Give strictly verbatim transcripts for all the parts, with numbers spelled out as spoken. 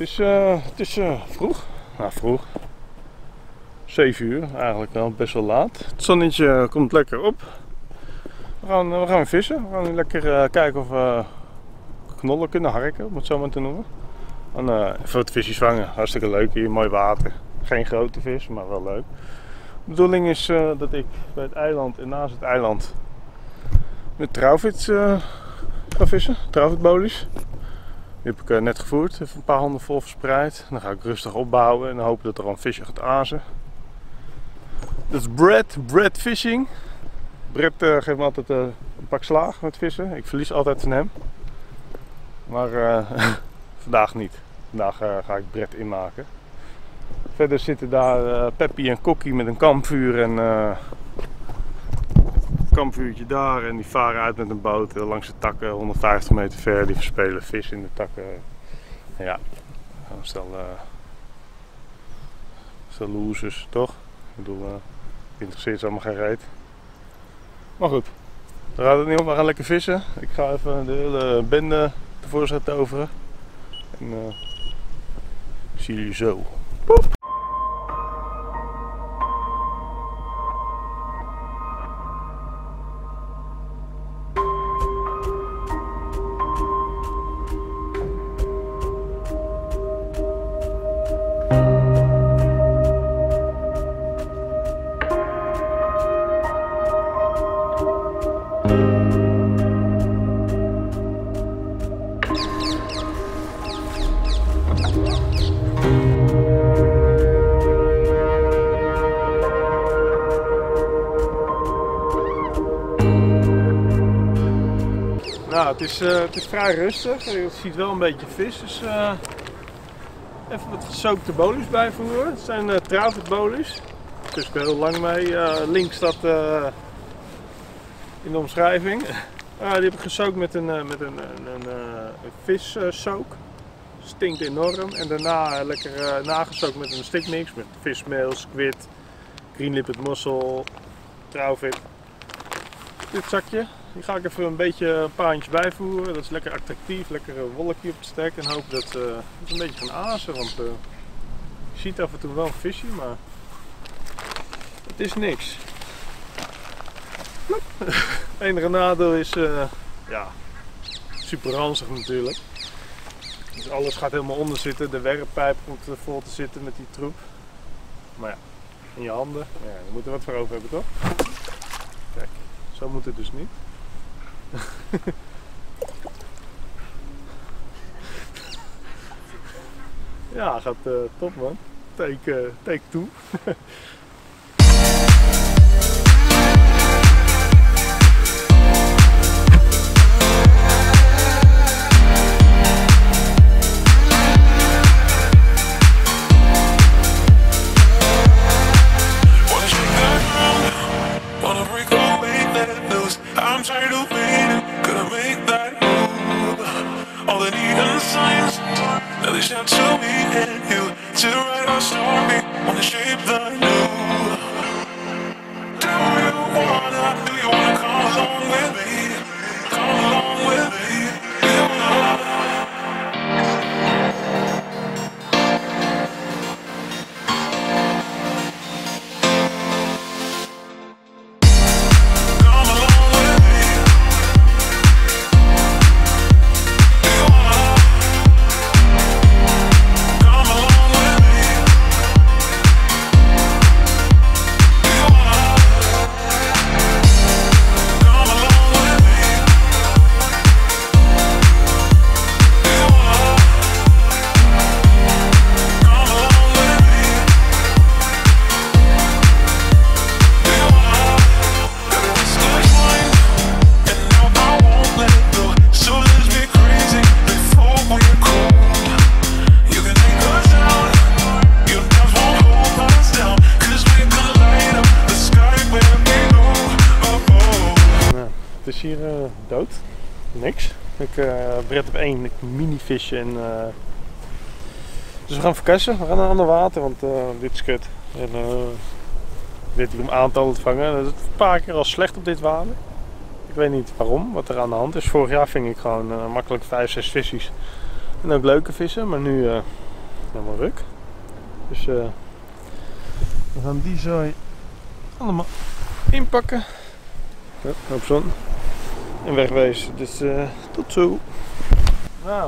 is, uh, het is uh, vroeg. Nou, vroeg. zeven uur, eigenlijk wel best wel laat. Het zonnetje komt lekker op. We gaan, we gaan weer vissen. We gaan lekker uh, kijken of we knollen kunnen harken, om het zo maar te noemen. En uh, even wat visjes vangen. Hartstikke leuk hier, mooi water. Geen grote vis, maar wel leuk. De bedoeling is uh, dat ik bij het eiland en naast het eiland met trouwvits uh, ga vissen. Trouwvitbolies. Die heb ik uh, net gevoerd. Even een paar handen vol verspreid. Dan ga ik rustig opbouwen en dan hopen dat er al een visje gaat azen. Dat is Brad, Brad Fishing. Brad uh, geeft me altijd uh, een pak slaag met vissen. Ik verlies altijd van hem. Maar uh, vandaag niet. Vandaag uh, ga ik Brad inmaken. Verder zitten daar uh, Peppy en Kokkie met een kampvuur en uh, een kampvuurtje daar. En die varen uit met een boot uh, langs de takken, honderdvijftig meter ver. Die verspelen vis in de takken. En ja, stel, uh, stel losers, toch? Ik bedoel, uh, interesseert ze allemaal geen reet. Maar goed, daar gaat het niet om. We gaan lekker vissen. Ik ga even de hele bende tevoorschijn toveren. En uh, ik zie jullie zo. Poep. Nou, het is, uh, het is vrij rustig. Je ziet wel een beetje vis, dus uh, even wat gesookte bolies bijvoeren. Het zijn uh, trouwvitbolies. Daar is ik heel lang mee. Uh, links staat uh, in de omschrijving. Uh, die heb ik gesookt met een, uh, met een, een, een, een vissook. Stinkt enorm. En daarna uh, lekker uh, nagesookt met een stickmix met vismeel, squid, greenlipped mossel, trouwvit. Dit zakje. Die ga ik even een beetje een paantje bijvoeren. Dat is lekker attractief, lekker een wolkje op het stek en hoop dat uh, het een beetje gaan azen. Want uh, je ziet af en toe wel een visje, maar het is niks. Het enige nadeel is, uh, ja, super ranzig natuurlijk. Dus alles gaat helemaal onder zitten. De werppijp komt er vol te zitten met die troep. Maar ja, in je handen, ja, je moet er wat voor over hebben toch? Kijk, zo moet het dus niet. Ja, gaat uh, top man. Take, uh, take two. Het is hier uh, dood. Niks. Ik uh, Brad op één mini visje en uh... dus we gaan verkassen. We gaan naar ander water, want uh, dit is kut. En uh, dit hier om aantallen te vangen. Dat is een paar keer al slecht op dit water. Ik weet niet waarom, wat er aan de hand is. Vorig jaar ving ik gewoon uh, makkelijk vijf, zes visjes. En ook leuke vissen, maar nu uh, helemaal ruk. Dus uh, we gaan die zooi allemaal inpakken. Ja, hoop zon. En wegwezen. Dus uh, tot zo. Nou,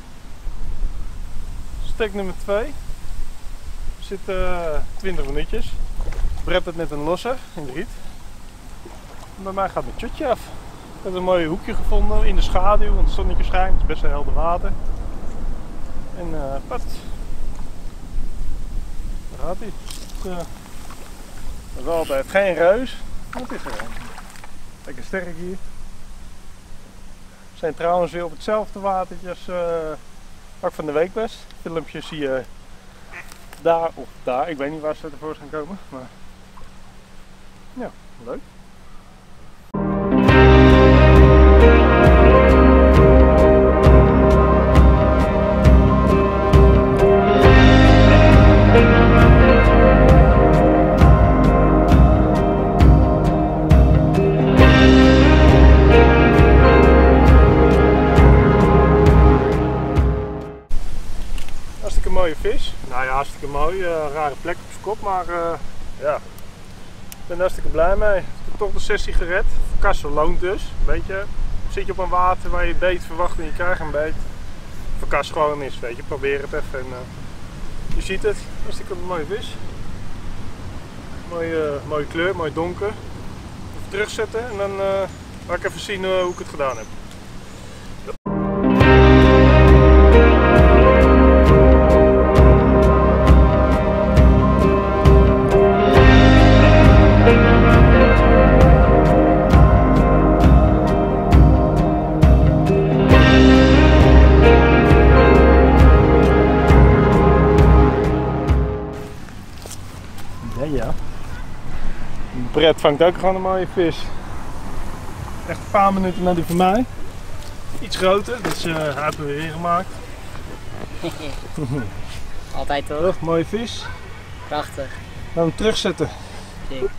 steek nummer twee. We zitten uh, twintig minuutjes. Brett het net een losser in de riet. En bij mij gaat mijn tjotje af. Ik heb een mooi hoekje gevonden in de schaduw, want het zonnetje schijnt. Het is best wel helder water. En uh, pat. Daar gaat hij. Uh, dat is altijd geen reus. Maar het is er een. Lekker sterk hier. We zijn trouwens weer op hetzelfde watertje als uh, waar ik van de week was. Filmpjes zie je daar of daar. Ik weet niet waar ze tevoorschijn komen. Maar ja, leuk. Hartstikke mooie vis. Nou ja, hartstikke mooi. Uh, rare plek op zijn kop, maar uh, ja, ik ben er hartstikke blij mee. Ik heb toch de sessie gered. Verkassen loont dus. Weet je, zit je op een water waar je beet verwacht en je krijgt een beet. Verkas gewoon eens, weet je. Probeer het even. En, uh, je ziet het. Hartstikke mooie vis. Mooie, uh, mooie kleur, mooi donker. Even terugzetten en dan uh, laat ik even zien uh, hoe ik het gedaan heb. Ja. Brett vangt ook gewoon een mooie vis. Echt een paar minuten na die van mij. Iets groter, dus uh, hij heeft hem weer ingemaakt. Altijd toch? Toch, mooie vis. Prachtig. Gaan we hem terugzetten. Kijk.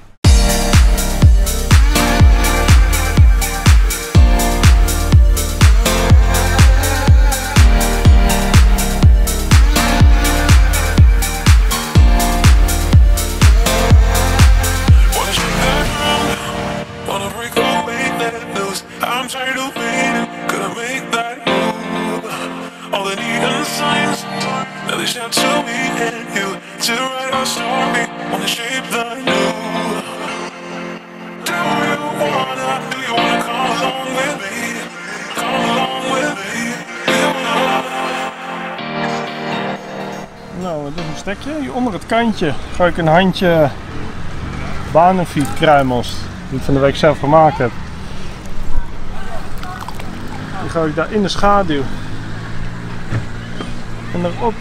Nou, dit is een stekje. Hier onder het kantje gooi ik een handje Banenfiet kruimels die ik van de week zelf gemaakt heb. Die gooi ik daar in de schaduw. En erop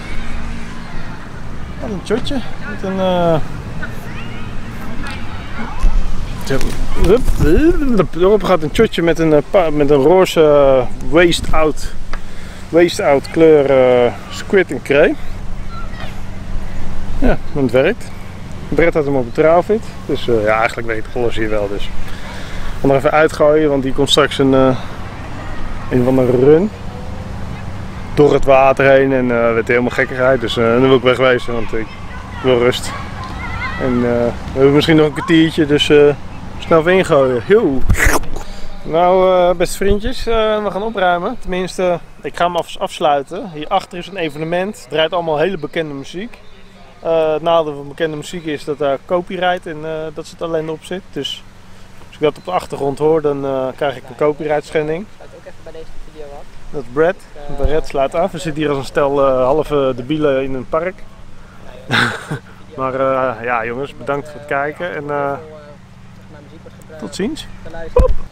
een tjotje met een uh... erop gaat een tjotje met een, met een roze uh, waste out waste out kleur uh, squid en kree. Ja, het werkt. Brett had hem op de trouwfit, dus uh, ja, eigenlijk weet ik alles hier wel. Dus ik ga er even uitgooien, want die komt straks een, uh, een van de run door het water heen en uh, werd helemaal gekkigheid. Dus uh, dan wil ik wegwezen, want ik wil rust. En uh, we hebben misschien nog een kwartiertje, dus uh, snel even ingooien. Yo. Nou, uh, beste vriendjes, uh, we gaan opruimen. Tenminste, ik ga hem af afsluiten. Hierachter is een evenement, het draait allemaal hele bekende muziek. Uh, het nadeel van bekende muziek is dat daar copyright en uh, dat zit alleen op zit. Dus als ik dat op de achtergrond hoor, dan uh, krijg ik een copyright schending. Sluit ook even bij deze video af. Dat is Brett. Uh, Brett sluit af. We zitten hier als een stel uh, halve debielen in een park. Maar uh, ja jongens, bedankt voor het kijken en uh, tot ziens.